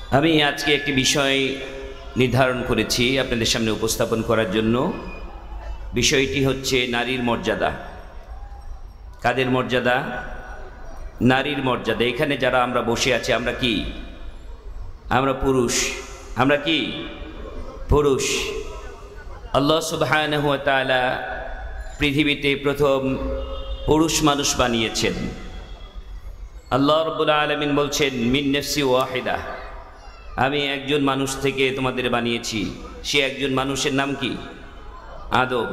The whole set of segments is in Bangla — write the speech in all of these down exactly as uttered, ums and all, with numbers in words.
আমি আজকে একটি বিষয় নির্ধারণ করেছি আপনাদের সামনে উপস্থাপন করার জন্য। বিষয়টি হচ্ছে নারীর মর্যাদা। কাদের মর্যাদা? নারীর মর্যাদা। এখানে যারা আমরা বসে আছি আমরা কি? আমরা পুরুষ। আমরা কি? পুরুষ। আল্লাহ সুবহানাহু ওয়া তাআলা পৃথিবীতে প্রথম পুরুষ মানুষ বানিয়েছেন। আল্লাহ রাব্বুল আলামিন বলছেন মিন নাফসি ওয়াহিদা, আমি একজন মানুষ থেকে তোমাদের বানিয়েছি। সে একজন মানুষের নাম কি? আদম।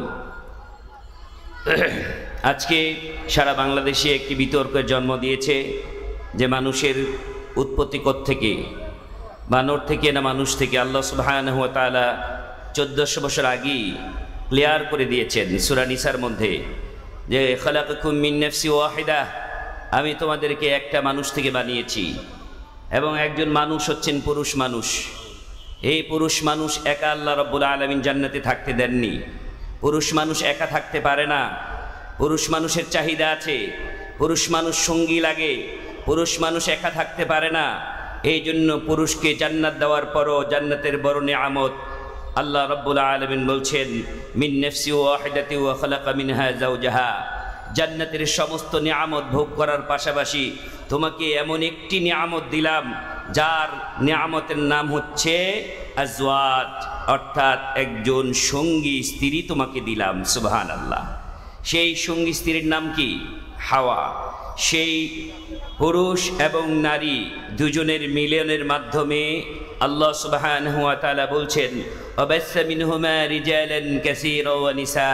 আজকে সারা বাংলাদেশে একটি বিতর্কের জন্ম দিয়েছে যে মানুষের উৎপত্তি কোত্থেকে, বানর থেকে না মানুষ থেকে? আল্লাহ সুবহানাহু ওয়া তাআলা চোদ্দশো বছর আগেই ক্লিয়ার করে দিয়েছেন সূরা নিসার মধ্যে যে খালাকাকুম মিন নাফসি ওয়াহিদা, আমি তোমাদেরকে একটা মানুষ থেকে বানিয়েছি। এবং একজন মানুষ হচ্ছেন পুরুষ মানুষ। এই পুরুষ মানুষ একা আল্লাহ রাব্বুল আলামিন জান্নাতে থাকতে দেননি। পুরুষ মানুষ একা থাকতে পারে না। পুরুষ মানুষের চাহিদা আছে। পুরুষ মানুষ সঙ্গী লাগে। পুরুষ মানুষ একা থাকতে পারে না। এই জন্য পুরুষকে জান্নাত দেওয়ার পরও জান্নাতের বড় নিয়ামত আল্লাহ রাব্বুল আলামিন বলছেন মিন নাফসি ওয়াহিদাতিন ওয়া খালাকা মিনহা যাওজাহা, জান্নাতের সমস্ত নিয়ামত ভোগ করার পাশাপাশি তোমাকে এমন একটি নিয়ামত দিলাম যার নিয়ামতের নাম হচ্ছে আজওয়াজ, অর্থাৎ একজন সঙ্গী স্ত্রী তোমাকে দিলাম। সুবহানাল্লাহ। সেই সঙ্গী স্ত্রীর নাম কি? হাওয়া। সেই পুরুষ এবং নারী দুজনের মিলনের মাধ্যমে আল্লাহ সুবহানাহু ওয়া তাআলা বলছেন ওয়াবাসসা মিনহুমা রিজালান কাসীরা ওয়া নিসা,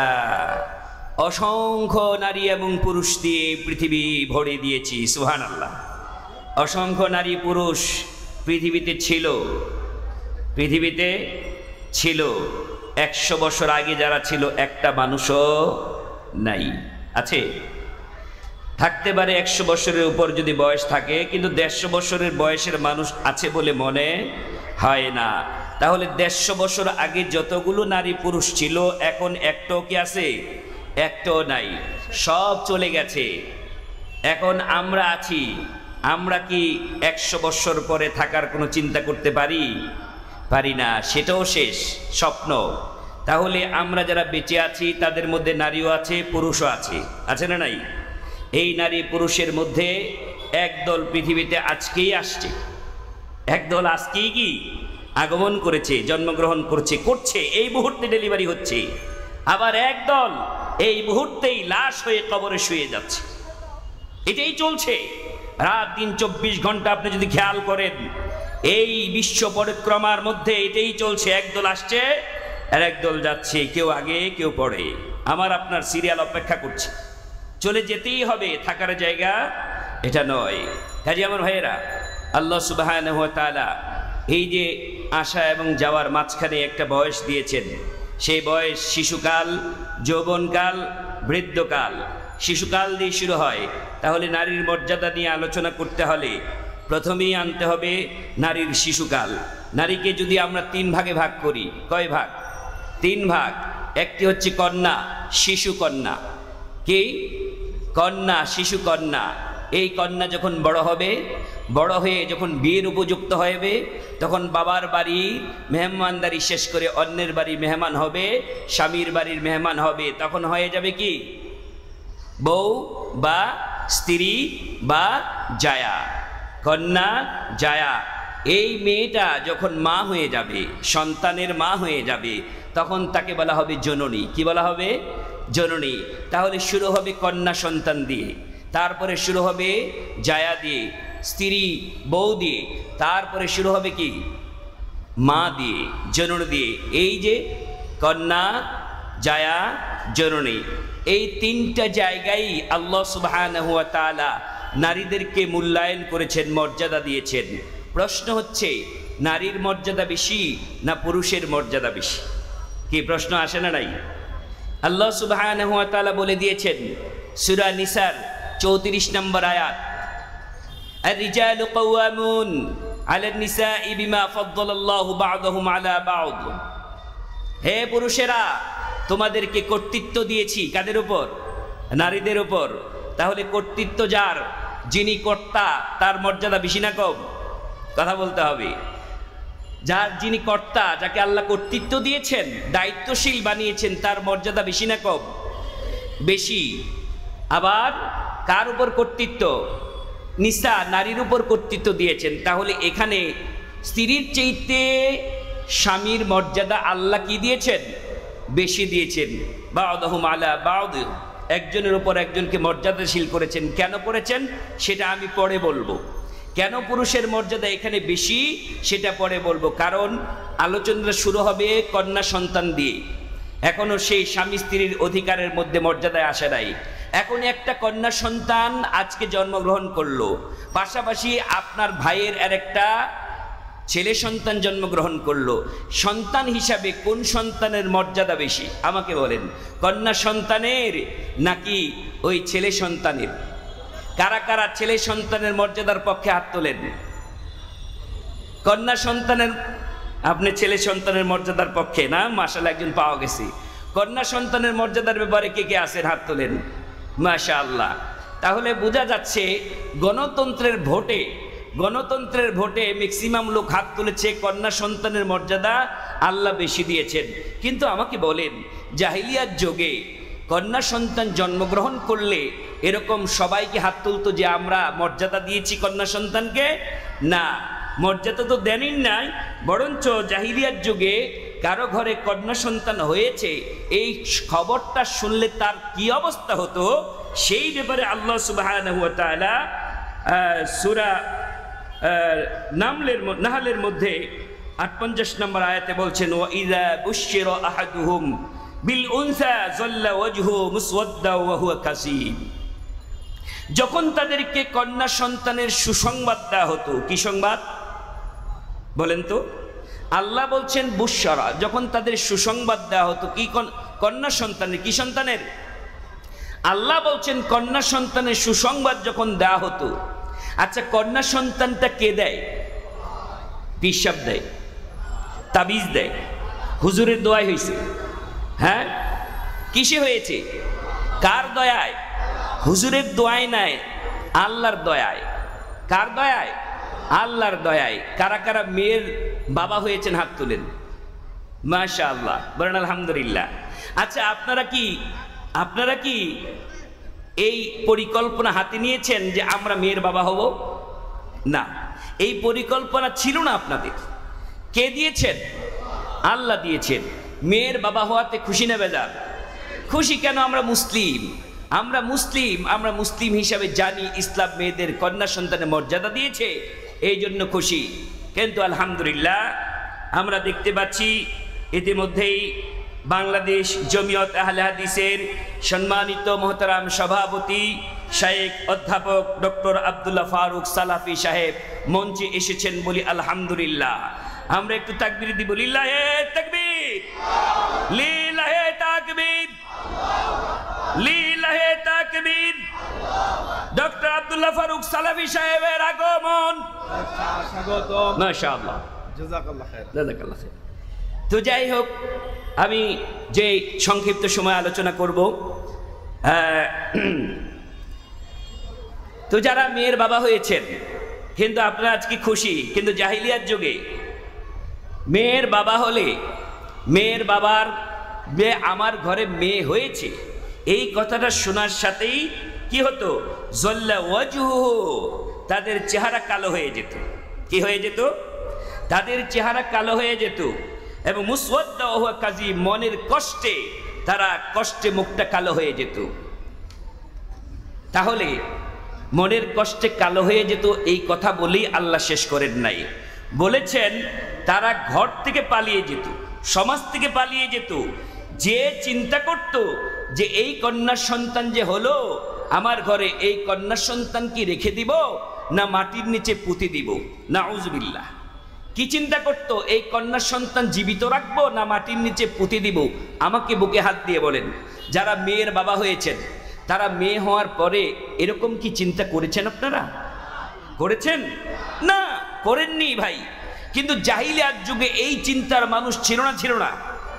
অসংখ্য নারী এবং পুরুষ দিয়ে পৃথিবী ভরে দিয়েছি। সুবহানাল্লাহ। অসংখ্য নারী পুরুষ পৃথিবীতে ছিল। পৃথিবীতে ছিল। একশো বছর আগে যারা ছিল একটা মানুষও নাই। আছে? থাকতে পারে একশো বছরের উপর যদি বয়স থাকে, কিন্তু দেড়শো বছরের বয়সের মানুষ আছে বলে মনে হয় না। তাহলে দেড়শো বছর আগে যতগুলো নারী পুরুষ ছিল এখন একটাও কি আছে? একটাও নাই। সব চলে গেছে। এখন আমরা আছি। আমরা কি একশো বছর পরে থাকার কোনো চিন্তা করতে পারি? পারি না। সেটাও শেষ, স্বপ্ন। তাহলে আমরা যারা বেঁচে আছি তাদের মধ্যে নারীও আছে, পুরুষও আছে। আছে না নাই? এই নারী পুরুষের মধ্যে একদল পৃথিবীতে আজকেই আসছে, একদল আজকেই কি আগমন করেছে, জন্মগ্রহণ করছে, করছে, এই মুহূর্তে ডেলিভারি হচ্ছে। আবার একদল এই মুহূর্তেই লাশ হয়ে কবরে শুয়ে যাচ্ছে। এটাই চলছে রাত দিন চব্বিশ ঘন্টা। আপনি যদি খেয়াল করেন এই বিশ্ব পরিক্রমার মধ্যে এটাই চলছে। একদল আসছে আর একদল যাচ্ছে, কেউ আগে কেউ পরে। আমার আপনার সিরিয়াল অপেক্ষা করছে। চলে যেতেই হবে, থাকার জায়গা এটা নয়। কাজে আমার ভাইয়েরা, আল্লাহ সুবহানাহু ওয়া তাআলা এই যে আসা এবং যাওয়ার মাঝখানে একটা বয়স দিয়েছেন। সেই বয়স শিশুকাল, যৌবনকাল, বৃদ্ধকাল। শিশুকাল দিয়ে শুরু হয়। তাহলে নারীর মর্যাদা নিয়ে আলোচনা করতে হলে প্রথমেই আনতে হবে নারীর শিশুকাল। নারীকে যদি আমরা তিন ভাগে ভাগ করি, কয় ভাগ? তিন ভাগ। একটি হচ্ছে কন্যা, শিশু কন্যা। কি? কন্যা, শিশু কন্যা। এই কন্যা যখন বড় হবে, বড় হয়ে যখন বিয়ের উপযুক্ত হবে, তখন বাবার বাড়ি মেহমানদারি শেষ করে অন্যের বাড়ি মেহমান হবে, স্বামীর বাড়ির মেহমান হবে। তখন হয়ে যাবে কি? বউ বা স্ত্রী বা জায়া। কন্যা, জায়া। এই মেয়েটা যখন মা হয়ে যাবে, সন্তানের মা হয়ে যাবে, তখন তাকে বলা হবে জননী। কি বলা হবে? জননী। তাহলে শুরু হবে কন্যা সন্তান দিয়ে, তারপরে শুরু হবে জায়া দিয়ে, স্ত্রী বউ দিয়ে, তারপরে শুরু হবে কি? মা দিয়ে, জননী দিয়ে। এই যে কন্যা, জায়া, জননী, এই তিনটা জায়গায় আল্লাহ সুবহানাহু ওয়া তাআলা নারীদেরকে মূল্যায়ন করেছেন, মর্যাদা দিয়েছেন। প্রশ্ন হচ্ছে নারীর মর্যাদা বেশি না পুরুষের মর্যাদা বেশি? কি প্রশ্ন আসে না নাই? আল্লাহ সুবহানাহু ওয়া তাআলা বলে দিয়েছেন সূরা নিসার চৌত্রিশ নম্বর আয়াত, আর-রিজালু কাওয়ামুন আলান নিসাই বিমা ফাদ্দালাল্লাহু বা'দাহুম আলা বা'দ। হে পুরুষেরা, তোমাদেরকে কর্তৃত্ব দিয়েছি কাদের উপর? নারীদের উপর। তাহলে কর্তৃত্ব যার, যিনি কর্তা, তার মর্যাদা বেশি না কম? কথা বলতে হবে। যার যিনি কর্তা, যাকে আল্লাহ কর্তৃত্ব দিয়েছেন, দায়িত্বশীল বানিয়েছেন, তার মর্যাদা বেশি না কম? বেশি। আবার কার উপর কর্তৃত্ব? নিসা, নারীর উপর কর্তৃত্ব দিয়েছেন। তাহলে এখানে স্ত্রীর চাইতে স্বামীর মর্যাদা আল্লাহ কি দিয়েছেন? বেশি দিয়েছেন। বা'দুহুম আলা বা'দ, একজনের উপর একজনকে মর্যাদাশীল করেছেন। কেন করেছেন সেটা আমি পরে বলবো। কেন পুরুষের মর্যাদা এখানে বেশি সেটা পরে বলবো, কারণ আলোচনা শুরু হবে কন্যা সন্তান দিয়ে। এখনো সেই স্বামী স্ত্রীর অধিকারের মধ্যে মর্যাদায় আসে নাই। এখন একটা কন্যা সন্তান আজকে জন্মগ্রহণ করলো, পাশাপাশি আপনার ভাইয়ের আর একটা ছেলে সন্তান জন্মগ্রহণ করলো। সন্তান হিসাবে কোন সন্তানের মর্যাদা বেশি আমাকে বলেন? কন্যা সন্তানের নাকি ওই ছেলে সন্তানের? কারা কারা ছেলে সন্তানের মর্যাদার পক্ষে হাত তোলেন? কন্যা সন্তানের, আপনি ছেলে সন্তানের মর্যাদার পক্ষে না? মাশাআল্লাহ, একজন পাওয়া গেছে। কন্যা সন্তানের মর্যাদার ব্যাপারে কে কে আছেন? হাত তোলেন। মাশাআল্লাহ। তাহলে বোঝা যাচ্ছে গণতন্ত্রের ভোটে গণতন্ত্রের ভোটে ম্যাক্সিমাম লোক হাত তুলেছে, কন্যা সন্তানের মর্যাদা আল্লাহ বেশি দিয়েছেন। কিন্তু আমাকে বলেন, জাহিলিয়াত যুগে কন্যা সন্তান জন্মগ্রহণ করলে এরকম সবাইকে হাত তুলতো যে আমরা মর্যাদা দিয়েছি কন্যা সন্তানকে? না, মর্যাদা তো দেনই নাই। বরঞ্চ জাহিলিয়াত যুগে কারো ঘরে কন্যা সন্তান হয়েছে, এই খবরটা শুনলে তার কি অবস্থা হতো সেই ব্যাপারে আল্লাহ সুবহানাহু ওয়া তাআলা সূরা নামলের নাহলের মধ্যে আটপঞ্চাশ নম্বর আয়াতে বলছেন, ওয়া ইযা বুশশিরা আহাদুহুম বিল উনসা যাল্লা ওয়াজহু মুসওয়াদ্দা ওয়া হুয়া কাসীম। যখন তাদেরকে কন্যা সন্তানের সুসংবাদ দেওয়া হতো, কি সংবাদ বলেন তো? আল্লাহ বলছেন বুশশারা, যখন তাদের সুসংবাদ দেওয়া হতো কি কন্যা সন্তানের, কি সন্তানের? আল্লাহ বলছেন কন্যা সন্তানের সুসংবাদ যখন দেওয়া হতো। আচ্ছা, কন্যা সন্তানটা কে দেয়? পিসাব দেয়, তাবিজ দেয়, হুজুরের দোয়ায় হয়েছে? হ্যাঁ, কিসে হয়েছে? কার দয়ায়? হুজুরের দোয়ায় নাই, আল্লাহর দয়ায়। কার দয়ায়? আল্লাহর দয়ায়। কারা কারা মেয়ের বাবা হয়েছেন হাত তুলেন। মাশাআল্লাহ, বলেন আলহামদুলিল্লাহ। আচ্ছা, আপনারা কি আপনারা কি এই পরিকল্পনা হাতে নিয়েছেন যে আমরা মেয়ের বাবা হব? না, এই পরিকল্পনা ছিল না আপনাদের। কে দিয়েছেন? আল্লাহ দিয়েছেন। মেয়ের বাবা হওয়াতে খুশি না বেজার? খুশি। কেন? আমরা মুসলিম, আমরা মুসলিম আমরা মুসলিম হিসাবে জানি ইসলাম মেয়েদের কন্যা সন্তানের মর্যাদা দিয়েছে, এই জন্য খুশি। কিন্তু আলহামদুলিল্লাহ আমরা দেখতে পাচ্ছি ইতিমধ্যেই বাংলাদেশ জমিয়ত আহলে হাদিসের সম্মানিত মোহতারাম সভাপতি শাইখ অধ্যাপক ডক্টর আব্দুল্লাহ ফারুক সালাফি সাহেব মঞ্চে এসেছেন, বলি আলহামদুলিল্লাহ। আমরা একটু তাকবীর দিব, লিল্লাহে তাকবীর, লিল্লাহে তাকবীর, লিল্লাহে তাকবীর। ডক্টর আব্দুল্লাহ ফারুক সালাফি সাহেবের আগমন, স্বাগতম। মাশাআল্লাহ, জাযাকাল্লাহ খাইর, জাযাকাল্লাহ খাইর। তো যাই হোক, আমি যে সংক্ষিপ্ত সময় আলোচনা করব, তো যারা মেয়ের বাবা হয়েছেন, কিন্তু আপনারা আজকে খুশি, কিন্তু জাহিলিয়াত যুগে মেয়ের বাবা হলে, মেয়ের বাবার যে আমার ঘরে মেয়ে হয়েছে এই কথাটা শোনার সাথেই কি হতো? জল্লা ওয়াজহু, তাদের চেহারা কালো হয়ে যেত। কি হয়ে যেত? তাদের চেহারা কালো হয়ে যেত। এবং মুসওয়াদ্দা ওয়া হুয়া কাযীম, মনের কষ্টে তারা কষ্টে মুখটা কালো হয়ে যেত। তাহলে মনের কষ্টে কালো হয়ে যেত এই কথা বলেই আল্লাহ শেষ করেন নাই। বলেছেন তারা ঘর থেকে পালিয়ে যেত, সমাজ থেকে পালিয়ে যেত। যে চিন্তা করত যে এই কন্যা সন্তান যে হলো আমার ঘরে, এই কন্যা সন্তান কি রেখে দিব না মাটির নিচে পুঁতে দিব? নাউজুবিল্লাহ। কি চিন্তা করত? এই কন্যা সন্তান জীবিত রাখবো না মাটির নিচে পুঁতে দিব? আমাকে বুকে হাত দিয়ে বলেন, যারা মেয়ের বাবা হয়েছেন তারা মেয়ে হওয়ার পরে এরকম কি চিন্তা করেছেন? আপনারা করেছেন? না, করেননি ভাই। কিন্তু জাহিলিয়াত যুগে এই চিন্তার মানুষ ছিল না, ছিল না?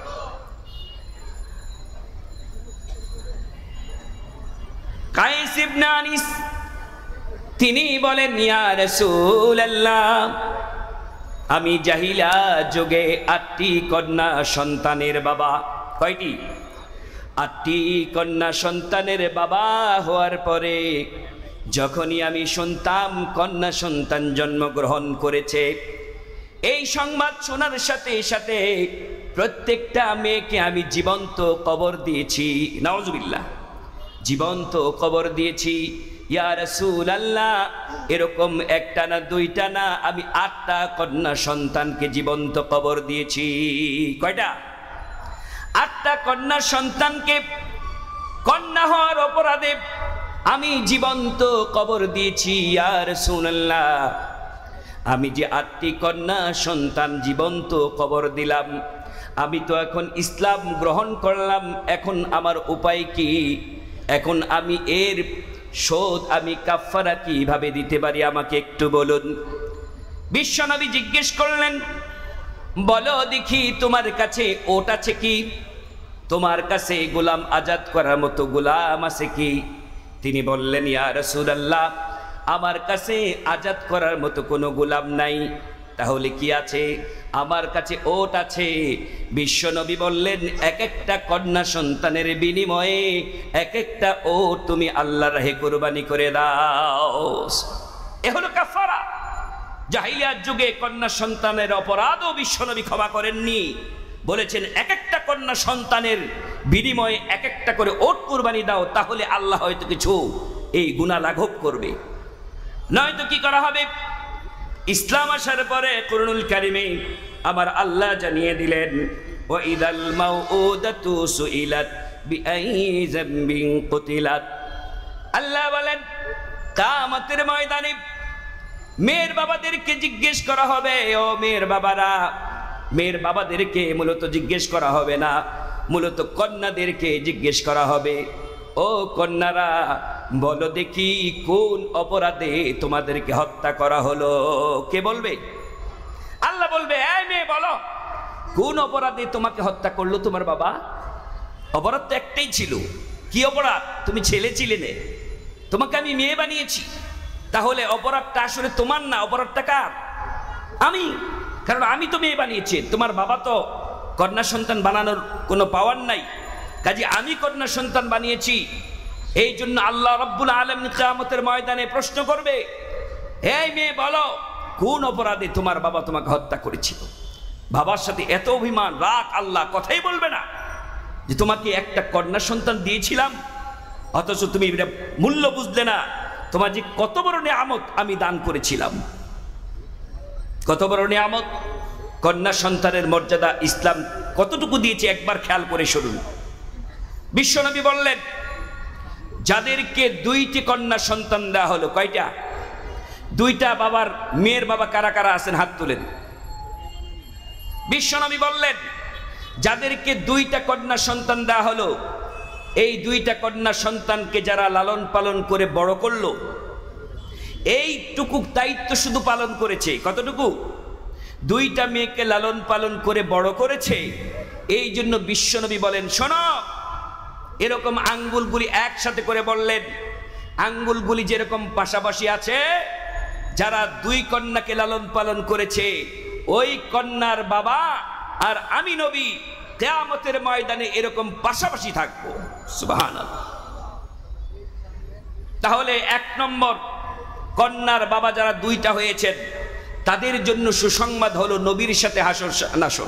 কায়েস ইবনে আনিস তিনি বলেন, ইয়া রাসূলুল্লাহ, আমি জাহিলা যুগে আটটি কন্যা সন্তানের বাবা। কয়টি? আটটি কন্যা সন্তানের বাবা হওয়ার পরে যখনই আমি শুনতাম কন্যা সন্তান জন্মগ্রহণ করেছে, এই সংবাদ শোনার সাথে সাথে প্রত্যেকটা মেয়েকে আমি জীবন্ত কবর দিয়েছি। নাউজুবিল্লাহ, জীবন্ত কবর দিয়েছি। ইয়া রাসূলুল্লাহ, এরকম একটা না দুইটা না, আমি আটটা কন্যা সন্তানকে জীবন্ত কবর দিয়েছি। কয়টা? আটটা কন্যা সন্তানকে কন্যা হওয়ার অপরাধে আমি জীবন্ত কবর দিয়েছি। ইয়া রাসূলুল্লাহ, আমি যে আটটি কন্যা সন্তান জীবন্ত কবর দিলাম, আমি তো এখন ইসলাম গ্রহণ করলাম, এখন আমার উপায় কি? এখন আমি এর শোধ আমি কাফারা কিভাবে দিতে পারি আমাকে একটু বলুন। বিশ্বনবী জিজ্ঞেস করলেন, বলো দেখি তোমার কাছে ওট আছে কি? তোমার কাছে গোলাম আজাদ করার মতো গোলাম আছে কি? তিনি বললেন, ইয়া রাসূলুল্লাহ, আমার কাছে আজাদ করার মতো কোনো গোলাম নাই। তাহলে কি আছে? আমার কাছে ওট আছে। বিশ্বনবী বললেন, এক একটা কন্যা সন্তানের বিনিময়ে এক একটা ওট তুমি আল্লাহর রাহে কুরবানি করে দাও। এ হলো কাফারা। জাহিলিয়াত যুগে কন্যা সন্তানের অপরাধও বিশ্বনবী ক্ষমা করেননি, বলেছেন এক একটা কন্যা সন্তানের বিনিময়ে এক একটা করে ওট কুরবানি দাও, তাহলে আল্লাহ হয়তো কিছু এই গুনাহ লাঘব করবে, নয়তো কি করা হবে? ইসলাম আসার পরে কুরআনুল কারীমে আমার আল্লাহ জানিয়ে দিলেন, ওয়া ইদাল মাউউদাতু সুইলাত বিআইয়ি যামবিন কুতিলাত। আল্লাহ বলেন, কিয়ামতের ময়দানে মেয়ের বাবাদেরকে জিজ্ঞেস করা হবে। ও মেয়ের বাবারা, মেয়ের বাবাদেরকে মূলত জিজ্ঞেস করা হবে না, মূলত কন্যাদেরকে জিজ্ঞেস করা হবে। ও কন্যারা, বলো দেখি কোন অপরাধে তোমাদেরকে হত্যা করা হলো? কে বলবে? আল্লাহ বলবে, এই মেয়ে বলো, কোন অপরাধে তোমাকে হত্যা করলো তোমার বাবা? অপরাধ তো একটাই ছিল। কি অপরাধ? তুমি ছেলে ছিলে না, তোমাকে আমি মেয়ে বানিয়েছি। তাহলে অপরাধটা আসলে তোমার না, অপরাধটা কার? আমি, কারণ আমি তো মেয়ে বানিয়েছি। তোমার বাবা তো কন্যা সন্তান বানানোর কোনো পাওয়ার নাই, কাজে আমি কন্যা সন্তান বানিয়েছি। এই জন্য আল্লাহ রাব্বুল আলামিন কিয়ামতের ময়দানে প্রশ্ন করবে, এই মেয়ে বলো, কোন অপরাধে তোমার বাবা তোমাকে হত্যা করেছিল? বাবার সাথে এত অভিমান, রাগ, আল্লাহ কথাই বলবে না যে তোমাকে একটা কন্যা সন্তান দিয়েছিলাম, অথচ তুমি এটা মূল্য বুঝলে না। তোমার যে কত বড় নিয়ামত আমি দান করেছিলাম, কত বড় নিয়ামত। কন্যা সন্তানের মর্যাদা ইসলাম কতটুকু দিয়েছে একবার খেয়াল করে শুনুন। বিশ্বনবী বললেন, যাদেরকে দুইটি কন্যা সন্তান দেওয়া হলো, কয়টা? দুইটা বাবার, মেয়ের বাবা কারা কারা আছেন হাত তুলেন। বিশ্বনবী বললেন, যাদেরকে দুইটা কন্যা সন্তান দেওয়া হলো, এই দুইটা কন্যা সন্তানকে যারা লালন পালন করে বড় করলো, এইটুকু দায়িত্ব শুধু পালন করেছে। কতটুকু? দুইটা মেয়েকে লালন পালন করে বড় করেছে। এই জন্য বিশ্বনবী বলেন, শোনো, এরকম আঙ্গুলগুলি একসাথে করে বললেন, আঙ্গুলগুলি যেরকম পাশাপাশি আছে, যারা দুই কন্যাকে লালন পালন করেছে, ওই কন্যার বাবা আর আমি নবী কিয়ামতের ময়দানে এরকম পাশাপাশি থাকবো। সুবহানাল্লাহ। তাহলে এক নম্বর, কন্যার বাবা যারা দুইটা হয়েছেন, তাদের জন্য সুসংবাদ হলো নবীর সাথে হাসর নাসর।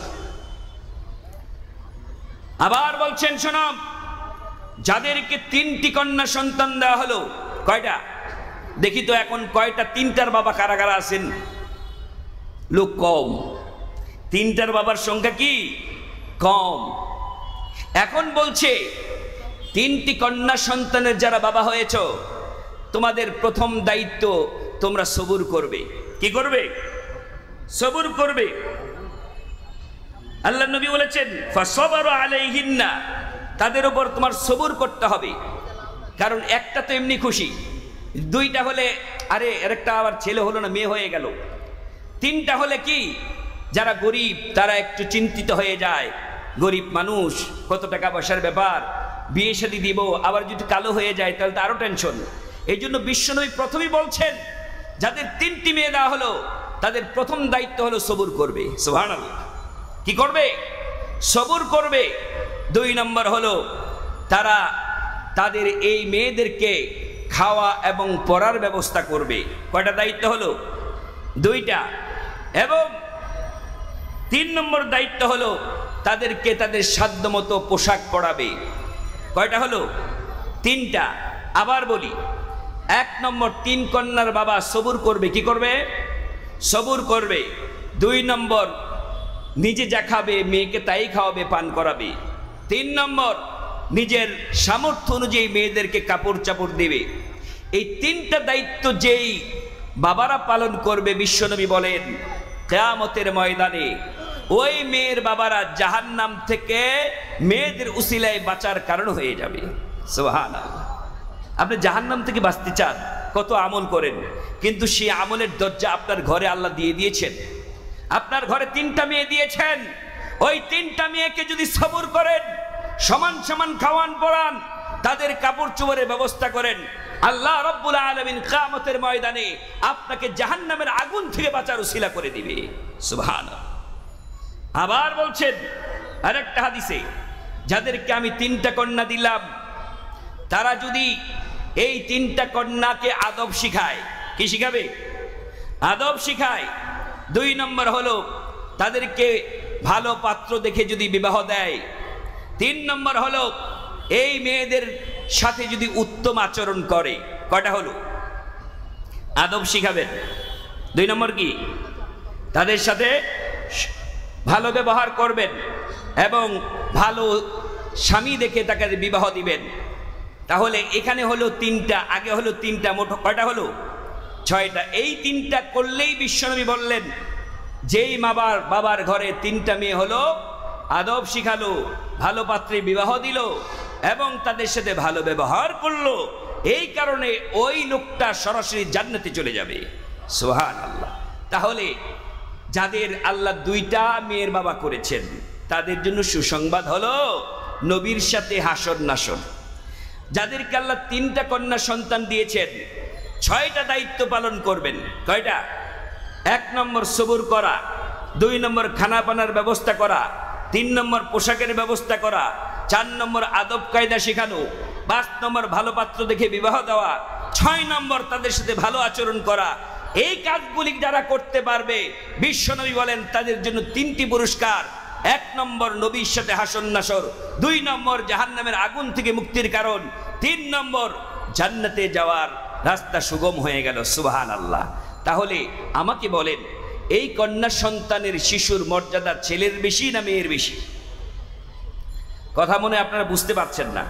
আবার বলছেন, শোনো, যাদেরকে তিনটি কন্যা সন্তান দেওয়া হলো, কয়টা? দেখি তো এখন কয়টা তিনটার বাবা কারা কারা আছেন? লোক কম। তিনটার বাবার সংখ্যা কি? কম। এখন বলছে, তিনটি কন্যা সন্তানের যারা বাবা হয়েছ, তোমাদের প্রথম দায়িত্ব তোমরা সবুর করবে। কি করবে? সবুর করবে। আল্লাহ নবী বলেছেন, ফাসবারু আলাইহিন্না, তাদের উপর তোমার সবুর করতে হবে। কারণ একটা তো এমনি খুশি, দুইটা হলে আরে আরেকটা আবার ছেলে হলো না, মেয়ে হয়ে গেল। তিনটা হলে কি, যারা গরিব তারা একটু চিন্তিত হয়ে যায়, গরিব মানুষ, কত টাকা পয়সার ব্যাপার, বিয়ে শাদী দিব, আবার যদি কালো হয়ে যায় তাহলে তো আরো টেনশন। এই জন্য বিশ্বনবী প্রথমেই বলছেন, যাদের তিনটি মেয়ে দেওয়া হলো তাদের প্রথম দায়িত্ব হলো সবুর করবে। সুবহানাল্লাহ, কি করবে? সবুর করবে। দুই নম্বর হলো তারা তাদের এই মেয়েদেরকে খাওয়া এবং পড়ার ব্যবস্থা করবে। কয়টা দায়িত্ব হলো? দুইটা। এবং তিন নম্বর দায়িত্ব হলো তাদেরকে তাদের সাধ্যমতো পোশাক পরাবে। কয়টা হলো? তিনটা। আবার বলি, এক নম্বর, তিন কন্যার বাবা সবুর করবে। কি করবে? সবুর করবে। দুই নম্বর, নিজে যা খাবে মেয়েকে তাই খাওয়াবে, পান করাবে। তিন নম্বর, নিজের সামর্থ্য অনুযায়ী মেয়েদেরকে কাপড় চাপড় দেবে। এই তিনটা দায়িত্ব যেই বাবারা পালন করবে, বিশ্বনবী বলেন কিয়ামতের ময়দানে ওই মেয়ের বাবারা জাহান্নাম থেকে মেয়েদের উসিলায় বাঁচার কারণ হয়ে যাবে। সুবহানাল্লাহ। আপনি জাহান্নাম থেকে বাঁচতে চান, কত আমল করেন, কিন্তু সেই আমলের দরজা আপনার ঘরে আল্লাহ দিয়ে দিয়েছেন। আপনার ঘরে তিনটা মেয়ে দিয়েছেন, ওই তিনটা মেয়েকে যদি সবর করেন, সমান সমান খাওয়ান পরান, তাদের কাপড় চোপড়ের ব্যবস্থা করেন, আল্লাহ রাব্বুল আলামিন কিয়ামতের ময়দানে আপনাকে জাহান্নামের আগুন থেকে বাঁচার উসিলা করে দিবে। সুবহানাল্লাহ। আবার বলছেন আরেকটা হাদিসে, যাদেরকে আমি তিনটা কন্যা দিলাম তারা যদি এই তিনটা কন্যাকে আদব শিখায়। কি শিখাবে? আদব শিখায়। দুই নম্বর হলো তাদেরকে ভালো পাত্র দেখে যদি বিবাহ দেয়। তিন নম্বর হলো এই মেয়েদের সাথে যদি উত্তম আচরণ করে। কয়টা হলো? আদব শিখাবেন। দুই নম্বর কি? তাদের সাথে ভালো ব্যবহার করবেন এবং ভালো স্বামী দেখে তাকে বিবাহ দিবেন। তাহলে এখানে হলো তিনটা, আগে হলো তিনটা, মোট কয়টা হলো? ছয়টা। এই তিনটা করলেই বিশ্বনবী বললেন, যেই বাবার বাবার ঘরে তিনটা মেয়ে হলো, আদব শিখালো, ভালো পাত্রে বিবাহ দিল এবং তাদের সাথে ভালো ব্যবহার করলো, এই কারণে ওই লোকটা সরাসরি জান্নাতে চলে যাবে। সুবহানাল্লাহ। তাহলে যাদের আল্লাহ দুইটা মেয়ের বাবা করেছেন তাদের জন্য সুসংবাদ হলো নবীর সাথে হাসর নাসর। যাদেরকে আল্লাহ তিনটা কন্যা সন্তান দিয়েছেন, ছয়টা দায়িত্ব পালন করবেন। কয়টা? এক নম্বর সবুর করা, দুই নম্বর খানা পানার ব্যবস্থা করা, তিন নম্বর পোশাকের ব্যবস্থা করা, চার নম্বর আদব কায়দা শেখানো, পাঁচ নম্বর ভালো পাত্র দেখে বিবাহ দেওয়া, ছয় নম্বর তাদের সাথে ভালো আচরণ করা। এই কাজগুলি যারা করতে পারবে, বিশ্বনবী বলেন তাদের জন্য তিনটি পুরস্কার। এক নম্বর নবীর সাথে হাসর নাসর, দুই নম্বর জাহান্নামের আগুন থেকে মুক্তির কারণ, তিন নম্বর জান্নাতে যাওয়ার রাস্তা সুগম হয়ে গেল। সুবহানাল্লাহ। তাহলে আমাকে বলেন, এই কন্যা সন্তানের শিশুর মর্যাদা ছেলের বেশি না মেয়ের বেশি? কথা মনে আপনারা বুঝতে পারছেন না।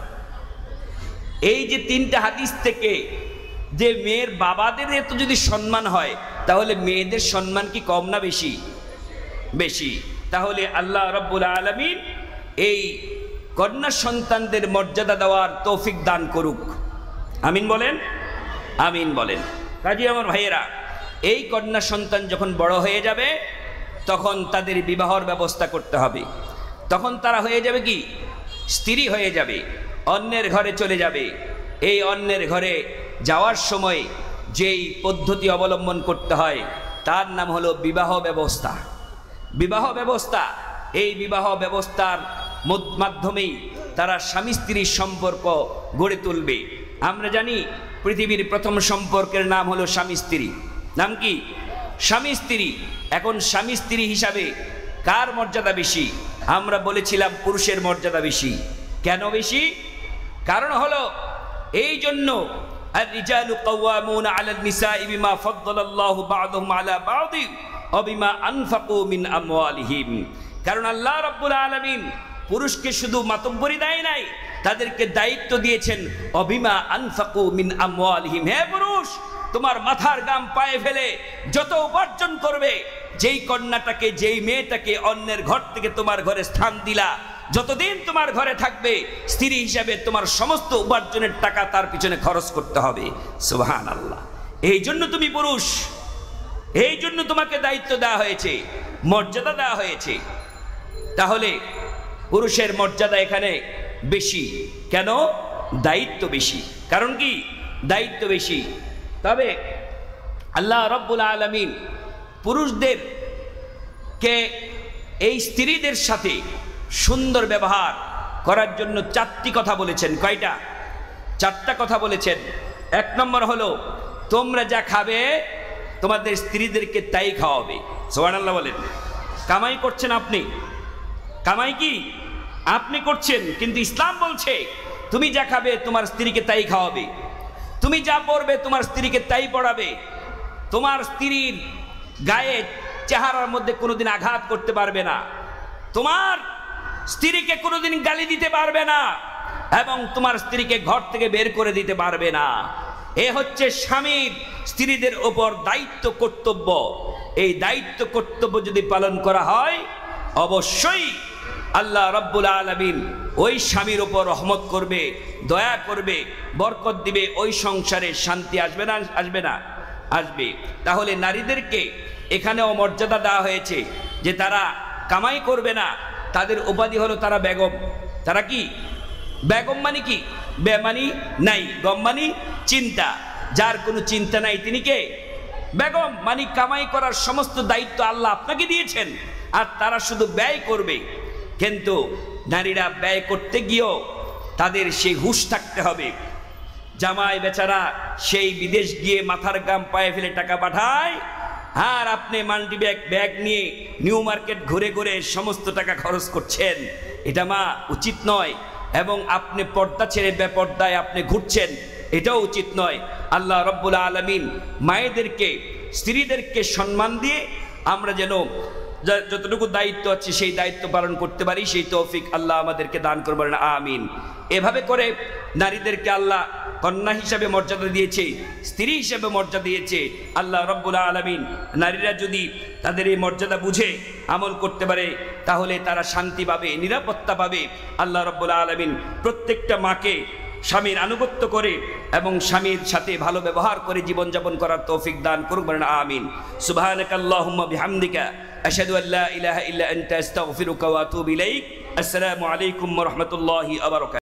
এই যে তিনটা হাদিস থেকে যে মেয়ের বাবাদের এত যদি সম্মান হয়, তাহলে মেয়েদের সম্মান কি কম না বেশি? বেশি। তাহলে আল্লাহ রাব্বুল আলামিন এই কন্যা সন্তানদের মর্যাদা দেওয়ার তৌফিক দান করুক। আমিন বলেন, আমিন বলেন। কাজী আমার ভাইয়েরা, এই কন্যা সন্তান যখন বড় হয়ে যাবে তখন তাদের বিবাহর ব্যবস্থা করতে হবে। তখন তারা হয়ে যাবে কি? স্ত্রী হয়ে যাবে, অন্যের ঘরে চলে যাবে। এই অন্যের ঘরে যাওয়ার সময় যেই পদ্ধতি অবলম্বন করতে হয় তার নাম হলো বিবাহ ব্যবস্থা। বিবাহ ব্যবস্থা, এই বিবাহ ব্যবস্থার মাধ্যমেই তারা স্বামী স্ত্রীর সম্পর্ক গড়ে তুলবে। আমরা জানি পৃথিবীর প্রথম সম্পর্কের নাম হলো স্বামী স্ত্রী। নাম কি? স্বামী স্ত্রী। এখন স্বামী স্ত্রী হিসাবে কার মর্যাদা বেশি? আমরা বলেছিলাম পুরুষের মর্যাদা বেশি। কেন বেশি? কারণ হলো এই জন্য الرجال قوامون على النساء بما فضل الله بعضهم على بعض وبما أنفقوا من أموالهم। কারণ আল্লাহ রাব্বুল আলামিন পুরুষকে শুধু মাতব্বরি দেয় নাই, তাদেরকে দায়িত্ব দিয়েছেন অবিমা আনফাকু মিন আমওয়ালিহিম। হে পুরুষ, তোমার মাথার গাম পায়ে ফেলে যত উপার্জন করবে, যেই কন্যাটাকে, যেই মেয়েটাকে অন্যের ঘর থেকে তোমার ঘরে স্থান দিলা, যতদিন তোমার ঘরে থাকবে স্ত্রী হিসাবে তোমার সমস্ত উপার্জনের টাকা তার পিছনে খরচ করতে হবে। সুবহানাল্লাহ। এই জন্য তুমি পুরুষ, এই জন্য তোমাকে দায়িত্ব দেওয়া হয়েছে, মর্যাদা দেওয়া হয়েছে। তাহলে পুরুষের মর্যাদা এখানে বেশি। কেন? দায়িত্ব বেশি। কারণ কি? দায়িত্ব বেশি। তবে আল্লাহ রাব্বুল আলামিন পুরুষদেরকে এই স্ত্রীদের সাথে সুন্দর ব্যবহার করার জন্য চারটি কথা বলেছেন। কয়টা? চারটা কথা বলেছেন। এক নম্বর হলো, তোমরা যা খাবে তোমাদের স্ত্রীদেরকে তাই খাওয়াবে। সুবহানাল্লাহ বলেন। কামাই করছেন আপনি, কামাই কি আপনি করছেন, কিন্তু ইসলাম বলছে তুমি যা খাবে তোমার স্ত্রীকে তাই খাওয়াবে, তুমি যা পড়বে তোমার স্ত্রীকে তাই পড়াবে, তোমার স্ত্রীর গায়ে চেহারার মধ্যে কোনোদিন আঘাত করতে পারবে না, তোমার স্ত্রীকে কোনোদিন গালি দিতে পারবে না, এবং তোমার স্ত্রীকে ঘর থেকে বের করে দিতে পারবে না। এ হচ্ছে স্বামীর স্ত্রীদের ওপর দায়িত্ব কর্তব্য। এই দায়িত্ব কর্তব্য যদি পালন করা হয়, অবশ্যই আল্লাহ রাব্বুল আলামিন ওই স্বামীর ওপর রহমত করবে, দয়া করবে, বরকত দিবে, ওই সংসারে শান্তি আসবে না? আসবে না? আসবে। তাহলে নারীদেরকে এখানেও মর্যাদা দেওয়া হয়েছে যে তারা কামাই করবে না, তাদের উপাধি হলো তারা বেগম। তারা কি বেগম? মানে কি? বেমানি নাই, গম মানি চিন্তা, যার কোনো চিন্তা নাই তিনি কে? বেগম। মানে কামাই করার সমস্ত দায়িত্ব আল্লাহ আপনাকে দিয়েছেন, আর তারা শুধু ব্যয় করবে। কিন্তু নারীরা ব্যয় করতে গিয়েও তাদের সেই হুঁশ থাকতে হবে। জামাই বেচারা সেই বিদেশ গিয়ে মাথার গাম পায়ে ফেলে টাকা পাঠায়, আর আপনি মাল্টি ব্যাগ ব্যাগ নিয়ে নিউ মার্কেট ঘুরে ঘুরে সমস্ত টাকা খরচ করছেন। এটা মা উচিত নয়। এবং আপনি পর্দা ছেড়ে বেপর্দায় আপনি ঘুরছেন, এটাও উচিত নয়। আল্লাহ রাব্বুল আলামিন মায়েদেরকে, স্ত্রীদেরকে সম্মান দিয়ে আমরা যেন যতটুকু দায়িত্ব আছে সেই দায়িত্ব পালন করতে পারি, সেই তৌফিক আল্লাহ আমাদেরকে দান করবেন, আমিন। এভাবে করে নারীদেরকে আল্লাহ কন্যা হিসাবে মর্যাদা দিয়েছে, স্ত্রী হিসাবে মর্যাদা দিয়েছে আল্লাহ রাব্বুল আলামিন। নারীরা যদি তাদের এই মর্যাদা বুঝে আমল করতে পারে, তাহলে তারা শান্তি পাবে, নিরাপত্তা পাবে। আল্লাহ রাব্বুল আলামিন প্রত্যেকটা মাকে স্বামীর আনুগত্য করে এবং স্বামীর সাথে ভালো ব্যবহার করে জীবনযাপন করার তৌফিক দান করবেন, আমিন। সুবহানাকাল্লাহুম্মা বিহামদিকা আশহাদু আল্লা ইলাহা ইল্লা আনতা আস্তাগফিরুকা ওয়া আতুবু ইলাইক। আসসালামু আলাইকুম ওয়া রাহমাতুল্লাহি ওয়া বারাকাতুহু।